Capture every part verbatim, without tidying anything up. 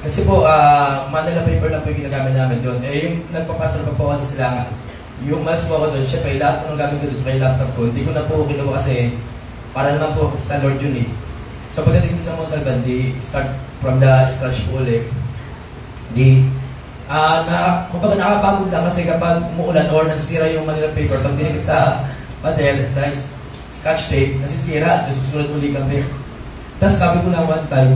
Kasi po, uh, Manila paper lang po yung ginagamit namin doon. Eh, yung nagpapasal pa po kasi sila nga. Yung malas po ako doon, syempre lahat ng gamit ko doon sa may laptop ko, hindi ko na po kinuha kasi para naman po sa Lord yun eh. So pagdating doon sa Montalban, di start from the scratch po ulit. Di, uh, na, kumbaga nakapagod lang kasi kapag umuulan or nasisira yung Manila paper, pag dinig sa pader, sa scotch tape, nasisira, at susunod muli kami. Tapos sabi ko lang one time,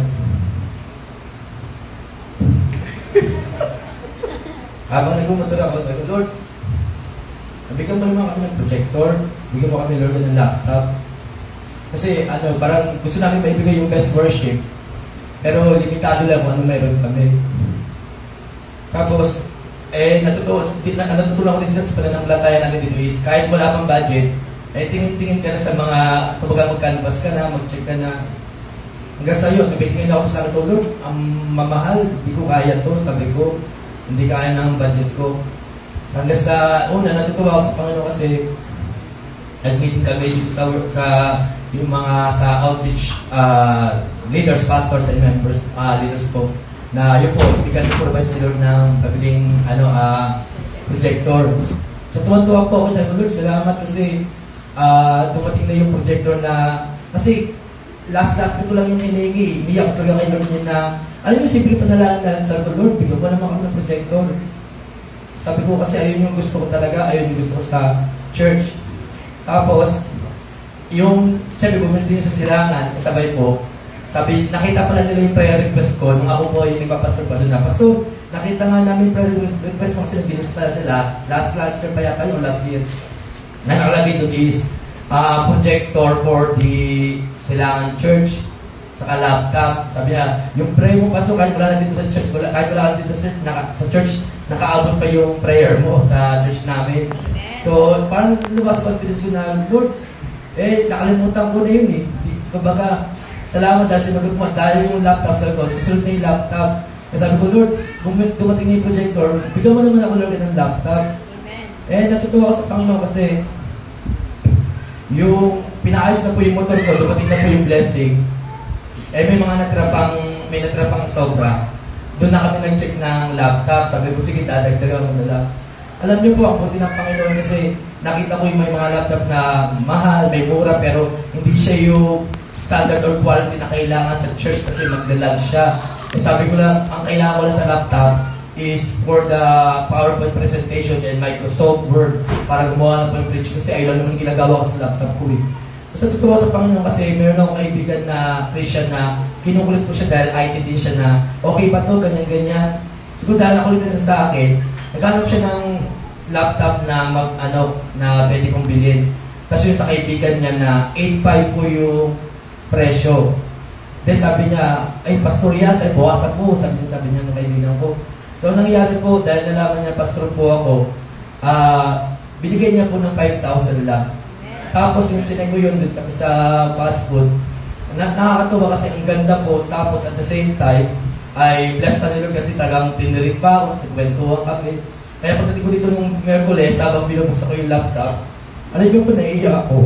habang nagmumotor ako, sabi ko, Lord, nabigyan mo naman kami ng projector, bigyan mo kami, Lord, ng laptop. Kasi, ano, parang gusto namin maibigay yung best worship, pero limitado lang kung ano mayroon kami. Tapos, eh, natutuwa, natutulong ko din sa pananampalataya natin dito is, kahit wala pang budget, eh, tingin-tingin ka na sa mga, kumbaga mag-canvas ka na, mag-check ka na. Hanggang sa yun, nabitingin ako sa Lord, ang mamahal, hindi ko kaya to, sabi ko, hindi kaya ng budget ko. Hanggang sa una, natutuwa ako sa Panginoon kasi nag-meeting kami dito sa, sa yung mga sa outreach uh, leaders, pastors, and members, uh, leaders po, na yun po, hindi ka provide si Lord ng pabiling ano, uh, projector. So tuwan-tuwa po ako sa Lord, salamat kasi uh, dumating na yung projector na, kasi last-last ko lang yung hinihingi, iiyak ko lang kay Lord niya na, alam mo, simple panalangin na lang sa Lord, bigyan mo naman kami ng projector. Sabi ko kasi ayun yung gusto ko talaga, ayun yung gusto ko sa church. Tapos, yung, sabi ko, bumili din sa silangan, kasabay po, sabi, nakita pala nila yung prayer request ko, nung ako po yung nagpapastor pa doon na, Pastor, nakita nga namin prayer request mo kasi nag-dinis pala sila, last last year pa yata yung last year. Na nakalagay doon is, uh, projector for the silangan church, saka laptop. Sabi niya, yung prayer mo, Pastor, kahit wala na dito sa church, wala, kahit wala na dito sa, naka, sa church, nakaabot pa yung prayer mo sa church namin. Amen. So, parang lumas confidence ko na, Lord, eh, nakalimutan ko na yun eh. Kumbaga, salamat dahil sinagot mo, dahil yung laptop sa ko, susunod na yung laptop. Kasi sabi ko, Lord, kung dumating na yung projector, bigyan mo naman ako, Lord, ng laptop. Amen. Eh, natutuwa ko sa Panginoon kasi yung pinaayos na po yung motor ko, dumating na po yung blessing. Eh, may mga natrapang, may natrapang sobra. Doon na kami nag-check ng laptop. Sabi ko, sige, dadagdagan mo na lang. Alam niyo po, ang buti ng Panginoon kasi nakita ko yung may mga laptop na mahal, may mura, pero hindi siya yung standard or quality na kailangan sa church kasi maglalag siya. Eh, sabi ko lang, ang kailangan ko lang sa laptop is for the PowerPoint presentation and Microsoft Word para gumawa ng preach kasi ayun naman ginagawa ko sa laptop ko eh. Basta tutuwa sa Panginoon kasi meron akong kaibigan na Christian na kinukulit ko siya dahil I T din siya na okay ba to, ganyan-ganyan. Siguro dahil nakulitan siya sa akin, naghanap siya ng laptop na mag, ano, na pwede kong bilhin. Tapos yun sa kaibigan niya na eight five po yung presyo. Then sabi niya, ay pastor yan, sabi, bawasan mo, sabi niya, sabi niya ng kaibigan ko. So nangyari po, dahil nalaman niya pastor po ako, uh, binigay niya po ng five thousand lang. Tapos yung chinay ko yun dun sa fast food, na nakakatuwa kasi ang ganda po, tapos at the same time, ay blessed pa nila kasi tagang tinirit pa ako, nagkwentuhan kami. Kaya pagdating ko dito nung Merkules, habang binubuksan ko yung laptop, alam niyo po, naiiyak ako.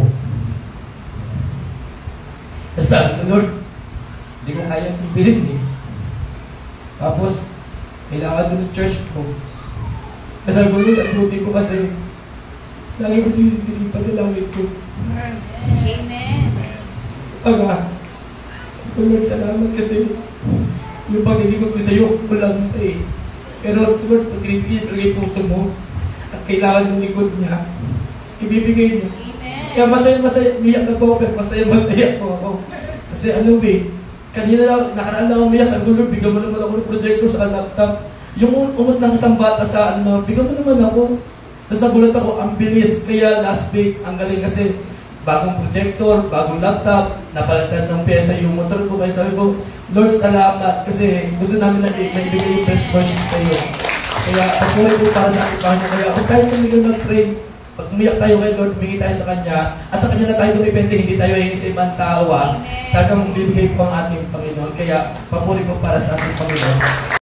Tapos sabi ko, Lord, hindi ko kaya bilhin eh. Tapos, kailangan doon ng church ko. Kasi sabi ko, Lord, ang buti ko kasi, lagi ko din panalangin ko. Amen. Aga, Lord, salamat kasi yung pag-ibig ko sa iyo, walang eh. Pero Lord, pag-ibig talaga yung puso mo at kailangan yung likod niya, ibibigay niya. Amen. Kaya masaya-masaya, umiyak na po ako, pero masaya-masaya po ako. Kasi ano eh, kanina lang, nakaraan lang umiyak, sabi ko, Lord, bigyan mo naman ako ng projector sa laptop. Yung umot ng isang bata sa ano, bigyan mo naman ako. Tapos nagulat ako, ang bilis. Kaya last week, ang galing kasi bagong projector, bagong laptop, napalitan ng pyesa yung motor ko. Kaya sabi ko, Lord, salamat kasi gusto namin na maibigay yung best worship sa iyo. Kaya pagkuhay ko para sa ating Panginoon. Kaya kung tayo kami mag-pray, pag umiyak tayo kay Lord, humingi tayo sa Kanya, at sa Kanya na tayo dumipende, hindi tayo hingi sa ibang tao. Talagang bibigay ko ang ating Panginoon. Kaya papuri ko para sa ating Panginoon.